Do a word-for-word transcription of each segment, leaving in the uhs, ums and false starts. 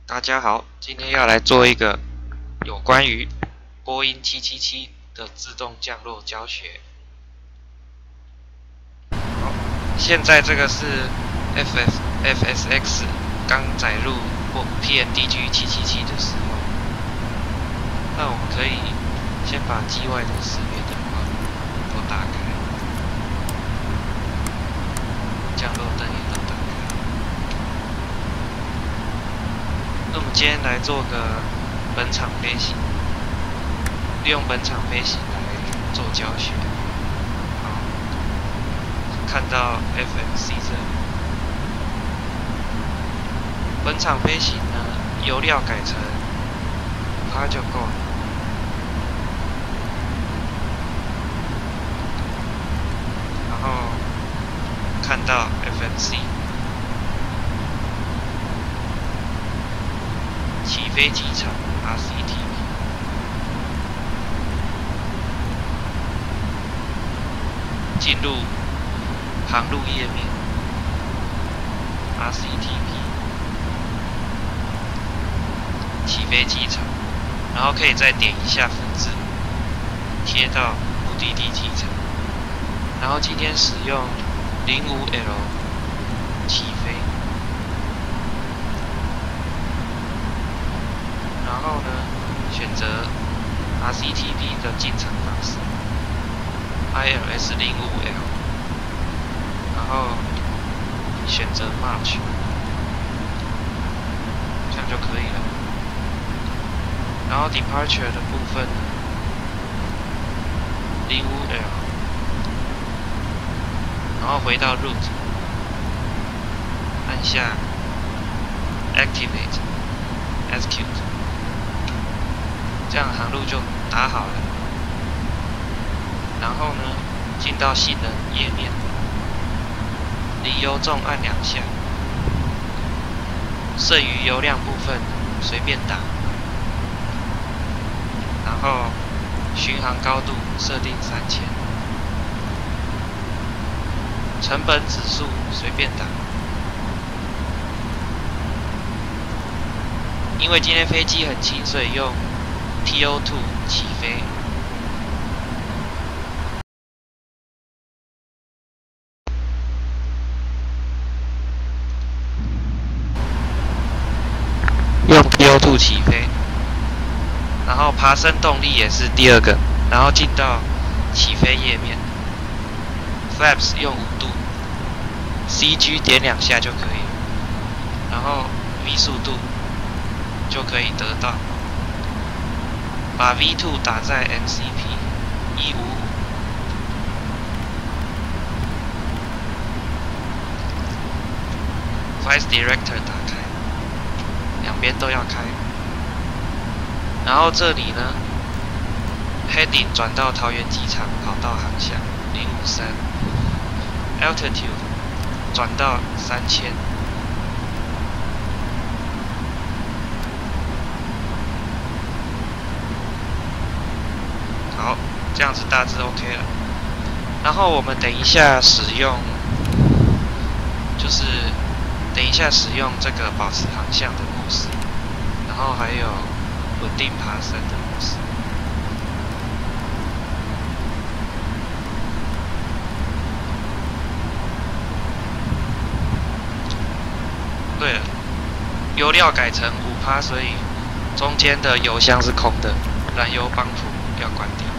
大家好，今天要来做一个有关于波音七七七的自动降落教学。好，现在这个是 F S F S X 刚载入 P N D G 七七七的时候，那我们可以先把机外的识别灯光都打开，降落灯也都打开。那我们今天来做个本场飞行，利用本场飞行来做教学。好，看到 F M C 这里，本场飞行呢，油料改成五趴就够了。然后看到 F M C。起飞机场 R C T P， 进入航路页面 R C T P， 起飞机场，然后可以再点一下复制，贴到目的地机场。然后今天使用 零五 L 起飞。然后呢，选择 R C T P 的进场方式 I L S 零五 L， 然后选择 March， 这样就可以了。然后 Departure 的部分呢，零五 L， 然后回到 Route， 按下 Activate Execute。这样航路就打好了，然后呢，进到性能页面，离油重按两下，剩余油量部分随便打，然后巡航高度设定三千，成本指数随便打，因为今天飞机很轻，所以用T O 二 起飞，用 T O 二 起飞，然后爬升动力也是第二个，然后进到起飞页面 ，Flaps 用五度 ，C G 点两下就可以了，然后 V 速度就可以得到。把 V 二 打在 M C P 一五五， Flight Director 打开，两边都要开。然后这里呢 ，Heading 转到桃园机场跑道航向零五三 ，Altitude 转到三千。好，这样子大致 OK 了。然后我们等一下使用，就是等一下使用这个保持航向的模式，然后还有稳定爬升的模式。对了，油料改成五趴，所以中间的油箱是空的，燃油泵浦要关掉。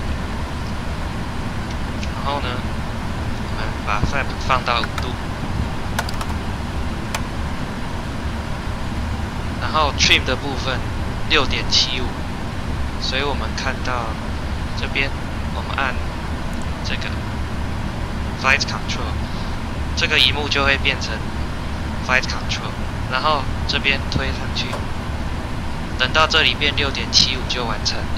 然后呢，我们把 Flap 放到五度，然后 Trim 的部分 六点七五， 所以我们看到这边，我们按这个 Flight Control， 这个萤幕就会变成 Flight Control， 然后这边推上去，等到这里变 六点七五 就完成了。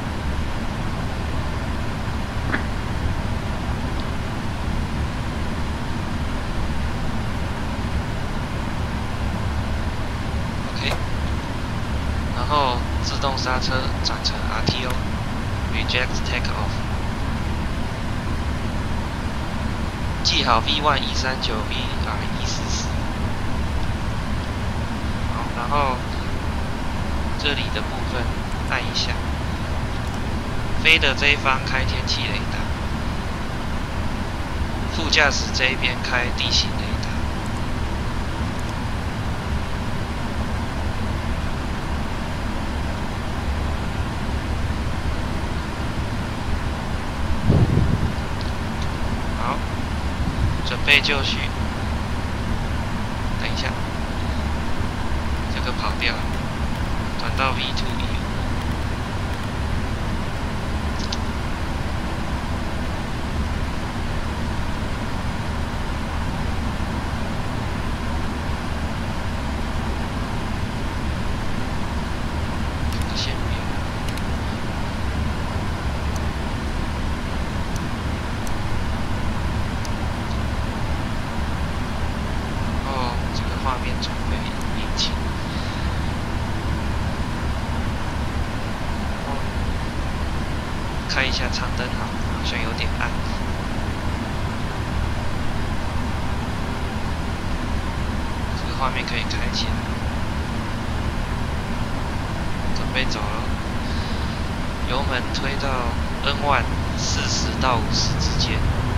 然后自动刹车转成 R T O，Reject Takeoff， 记好 V 一 一三九 V R 一四四，好，然后这里的部分按一下，飞的这一方开天气雷达，副驾驶这一边开地形雷达。好，准备就绪。等一下，这个跑掉了，转到 V 二 E 五。先别。哦，这个画面准备引擎。开一下长灯好，好像有点暗。这个画面可以开起来。准备走了，油门推到 N 一 四十到五十之间。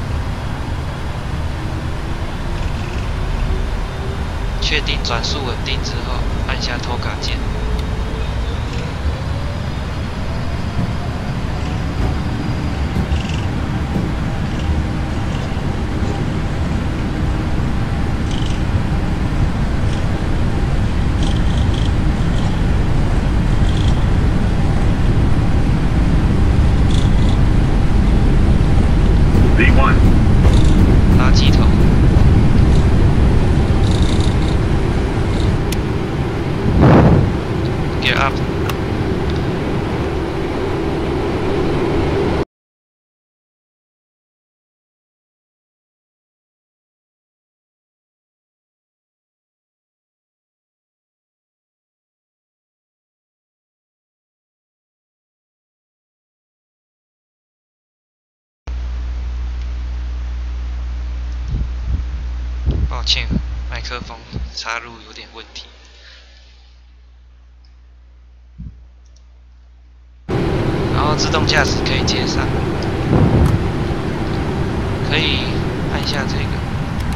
确定转速稳定之后，按下拖卡键。垃圾头。Gear up。抱歉，麦克风插入有点问题。然后自动驾驶可以接上，可以按下这个，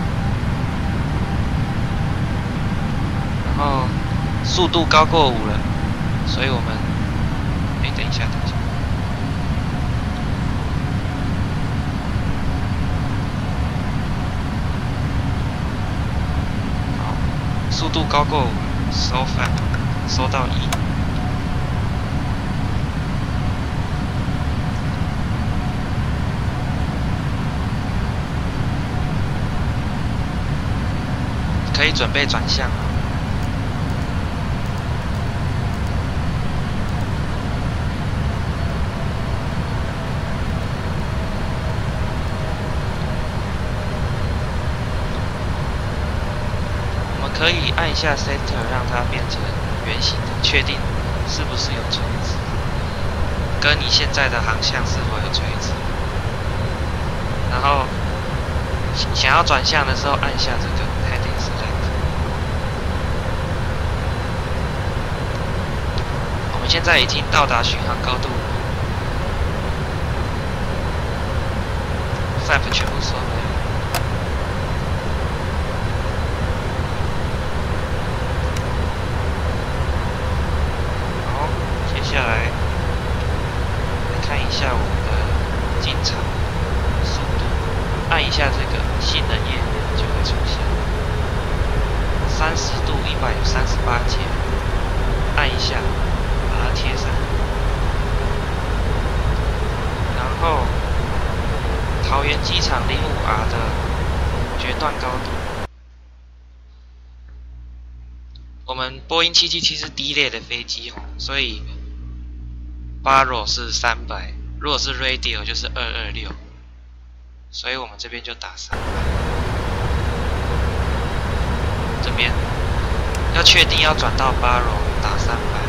然后速度高过五了，所以我们，哎，等一下，等一下。速度高过五，收范，收到一。可以准备转向。可以按一下 Center 让它变成圆形的，确定是不是有垂直，跟你现在的航向是否有垂直。然后想要转向的时候按下这个 Heading Select。我们现在已经到达巡航高度了 ，F 全部收回。接下来来看一下我们的进场速度，按一下这个性能页面就会出现。三十度一百三十八节，按一下把它贴上，然后桃园机场零五 R 的决断高度。我们波音七七七是低类的飞机哦，所以Baro 是三百，如果是 Radial 就是二二六，所以我们这边就打三百。这边要确定要转到 Baro 打三百。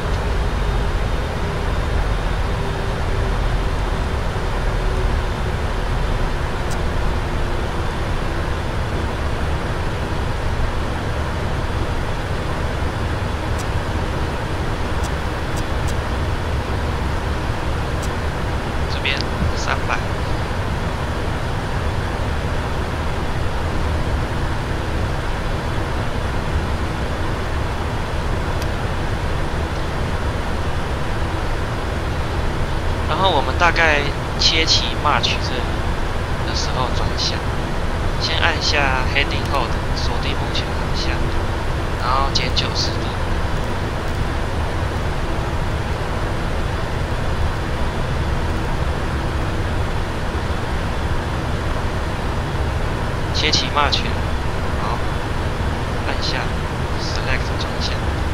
大概切齐 March 这里的时候转向，先按下 Heading Hold 锁定目前航向，然后减九十度。切齐 March， 好，按下 Select 转向。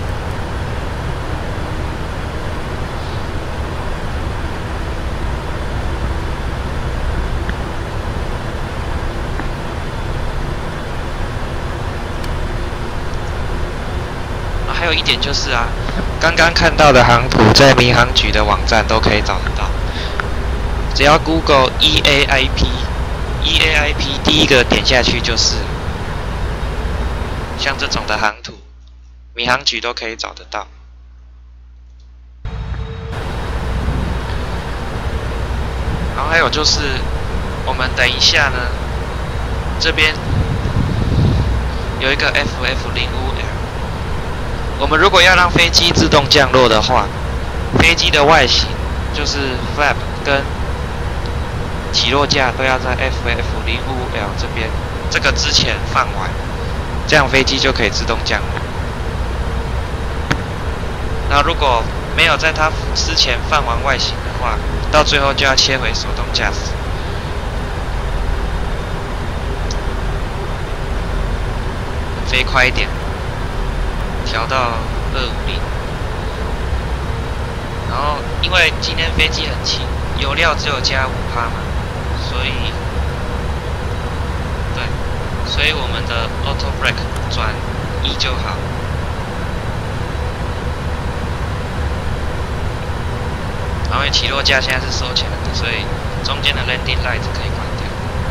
啊，还有一点就是啊，刚刚看到的航图在民航局的网站都可以找得到，只要 Google E A I P。E A I P 第一个点下去就是，像这种的航图，民航局都可以找得到。然后还有就是，我们等一下呢，这边有一个 F F 零五 L， 我们如果要让飞机自动降落的话，飞机的外形就是 flap 跟起落架都要在 F F 零五 L 这边，这个之前放完，这样飞机就可以自动降落。那如果没有在它之前放完外形的话，到最后就要切回手动驾驶。飞快一点，调到二五零。然后因为今天飞机很轻，油料只有加 百分之五 嘛。所以，对，所以我们的 Auto Brake 转一就好。然后起落架现在是收起来的，所以中间的 Landing Light 可以关掉。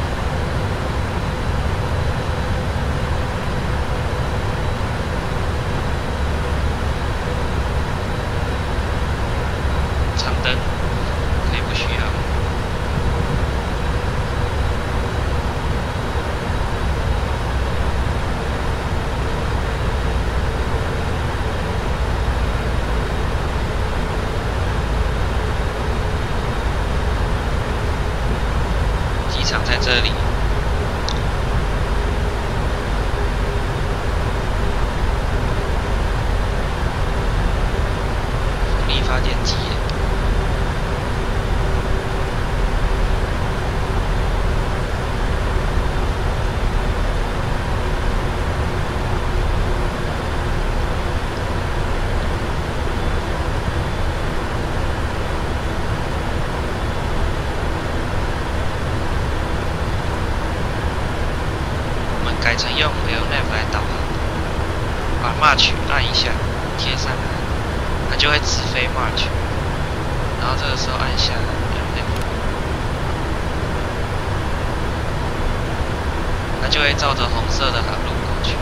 长灯可以不需要。场在这里，风力发电机。改成用 L N A V 来导航，把 March 按一下，贴上来，它就会直飞 March。然后这个时候按下 L N A V， 它就会照着红色的航路过去。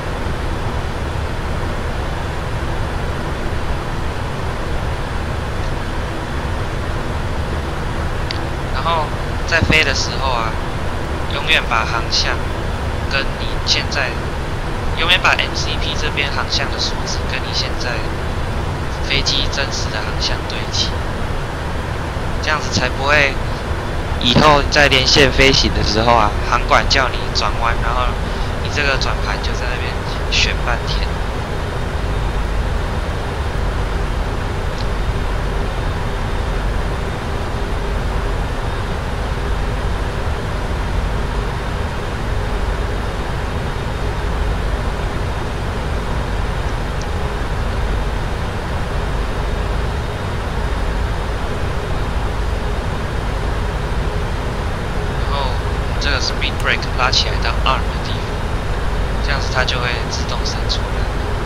然后在飞的时候啊，永远把航向跟你现在永远把 M C P 这边航向的数值跟你现在飞机真实的航向对齐，这样子才不会以后在连线飞行的时候啊，航管叫你转弯，然后你这个转盘就在那边选半天。Speed Brake 拉起来到 Arm 的地方，这样子它就会自动闪出来。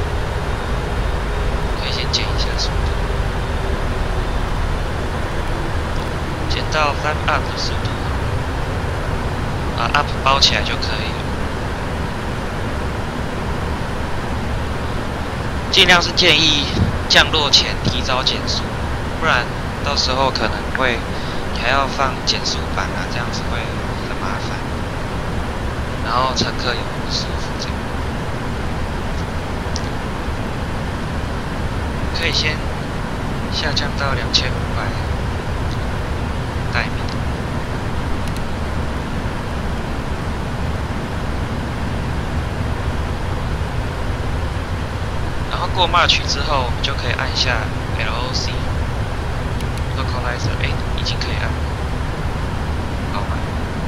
可以先减一下速度，减到 Flap Up 的速度，把 Up 包起来就可以了。尽量是建议降落前提早减速，不然到时候可能会你还要放减速板啊，这样子会很麻烦。然后乘客也不舒服，这样可以先下降到两千五百。 过 March 之后，我们就可以按下 L O C Localizer， 哎，已经可以按了，好吗？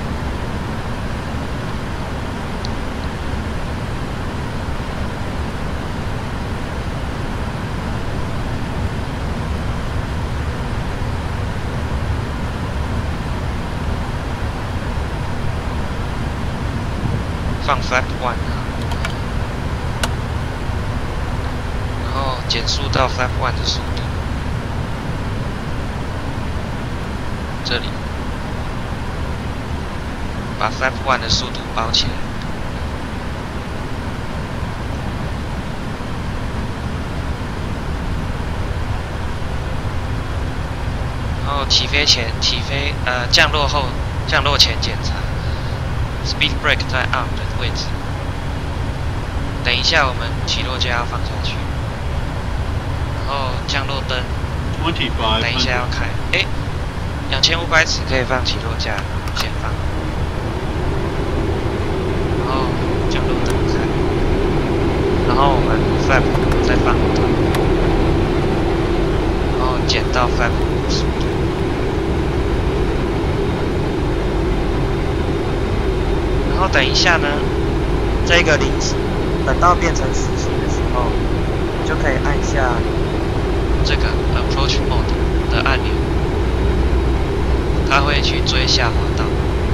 放 Flap One 啊，然后减速到 Flap One 的速度，这里把 Flap One 的速度包起来，然后起飞前、起飞呃降落后、降落前检查 ，Speed Brake 在 Arm 的位置。等一下，我们起落架要放下去，然后降落灯，等一下要开。哎，两千五百尺可以放起落架，先放。然后降落灯开，然后我们 flap 再放一段，然后减到 flap 速度。然后等一下呢，这个零息。等到变成实心的时候，你就可以按下这个 Approach Mode 的按钮，它会去追下滑道。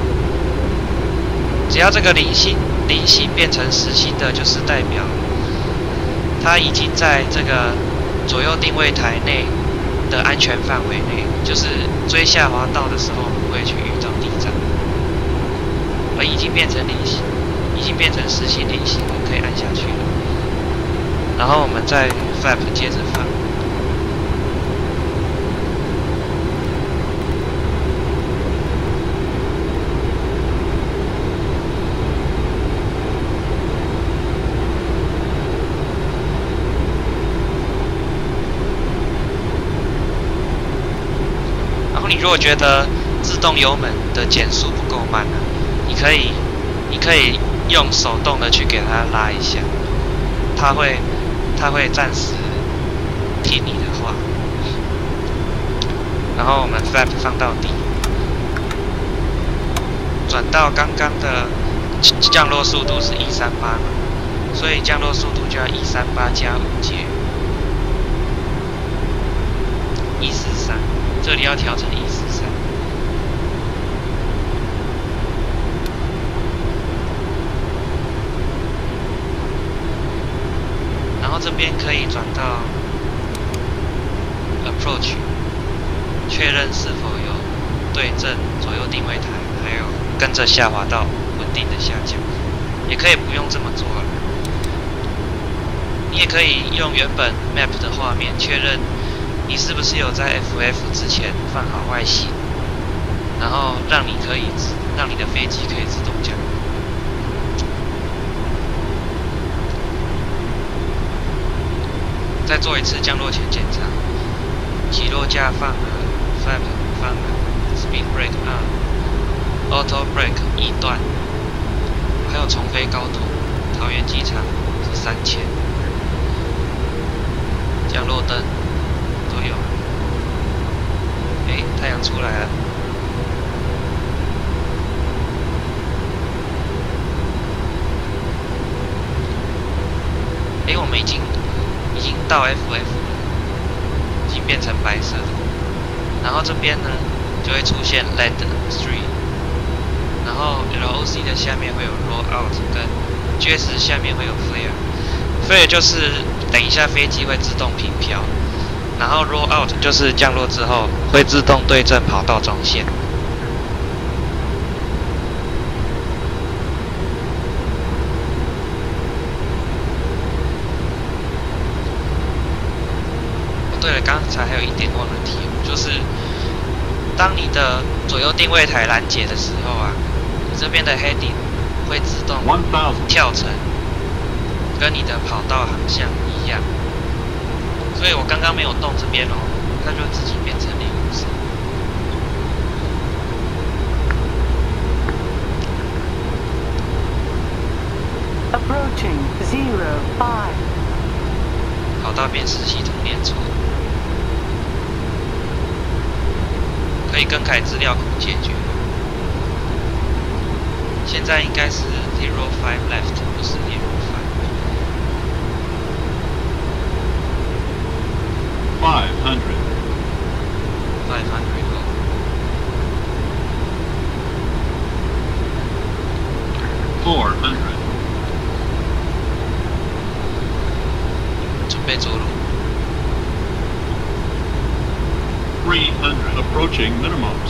只要这个零星零星变成实心的，就是代表它已经在这个左右定位台内的安全范围内，就是追下滑道的时候不会去遇到地障，而已经变成零星。已经变成实心零星了，可以按下去了。然后我们再 flap 接着放。然后你如果觉得自动油门的减速不够慢呢，你可以，你可以。用手动的去给它拉一下，它会，它会暂时听你的话。然后我们 flap 放到底，转到刚刚的降落速度是一三八嘛，所以降落速度就要一三八加五节，一四三，这里要调成一四三。然后这边可以转到 Approach， 确认是否有对正左右定位台，还有跟着下滑道稳定的下降。也可以不用这么做了，你也可以用原本 Map 的画面确认你是不是有在 F F 之前放好外形，然后让你可以让你的飞机可以自动降落。再做一次降落前检查，起落架放了 flap 放了 speed brake on，auto brake 一段，还有重飞高度，桃园机场是三千，降落灯都有。哎，太阳出来了。哎，我们已经。已经到 F F 了，已经变成白色的。然后这边呢，就会出现 Land three， 然后 L O C 的下面会有 Roll Out， 跟 G S 下面会有 Flare。Flare 就是等一下飞机会自动平飘，然后 Roll Out 就是降落之后会自动对正跑道中线。对了，刚才还有一点忘了提，就是当你的左右定位台拦截的时候啊，你这边的 heading 会自动跳成跟你的跑道航向一样，所以我刚刚没有动这边哦，它就自己变成零五四。 Approaching zero five。 道辨识系统念错，可以更改资料库解决。现在应该是 zero five left， 不是 zero five。 Five hundred. Five hundred go。 Four hundred. 准备着陆。 Three hundred. Approaching minimums.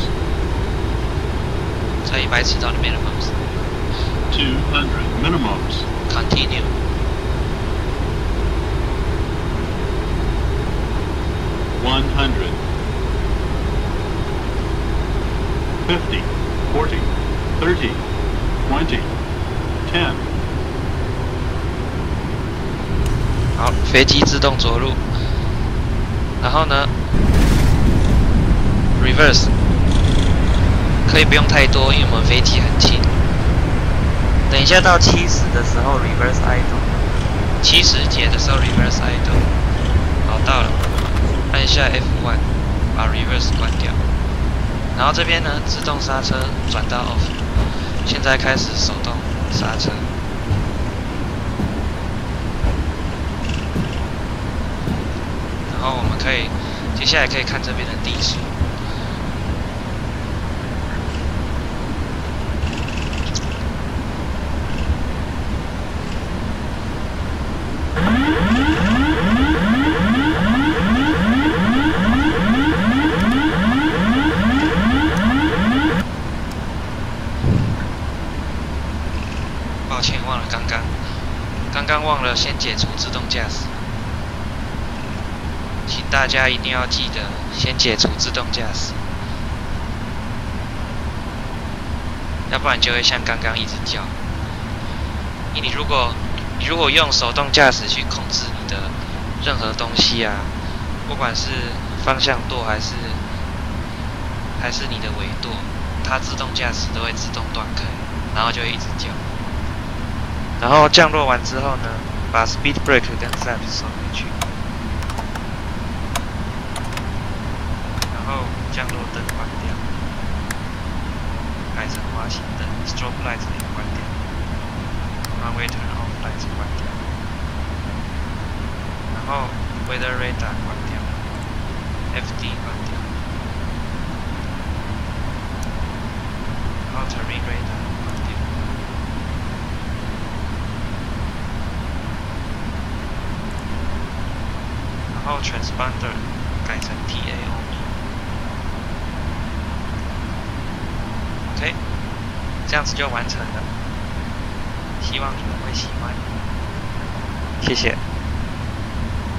在一百尺到的 minimums。 Two hundred. Minimums. Continue。 One hundred. Fifty. Forty. Thirty. Twenty. Ten. 好，飞机自动着陆。然后呢 ，reverse 可以不用太多，因为我们飞机很轻。等一下到七十的时候 reverse idle， 七十节的时候 reverse idle。好，到了，按下 F 一， 把 reverse 关掉。然后这边呢，自动刹车转到 off， 现在开始手动刹车。然后我们可以，接下来可以看这边的地形。抱歉，忘了刚刚，刚刚忘了先解除自动驾驶。请大家一定要记得先解除自动驾驶，要不然就会像刚刚一直叫。你如果你如果用手动驾驶去控制你的任何东西啊，不管是方向舵还是还是你的尾舵，它自动驾驶都会自动断开，然后就会一直叫。然后降落完之后呢，把 speed brake 跟 flaps 收回去。然后降落灯关掉，改成滑行灯 ，strobe light 也关掉 ，runway turn off light 关掉，然后 weather radar 关掉 ，F D 关掉，然后 terrain radar 关掉，然后 transponder 改成 T A O。OK， 这样子就完成了，希望你们会喜欢，谢谢。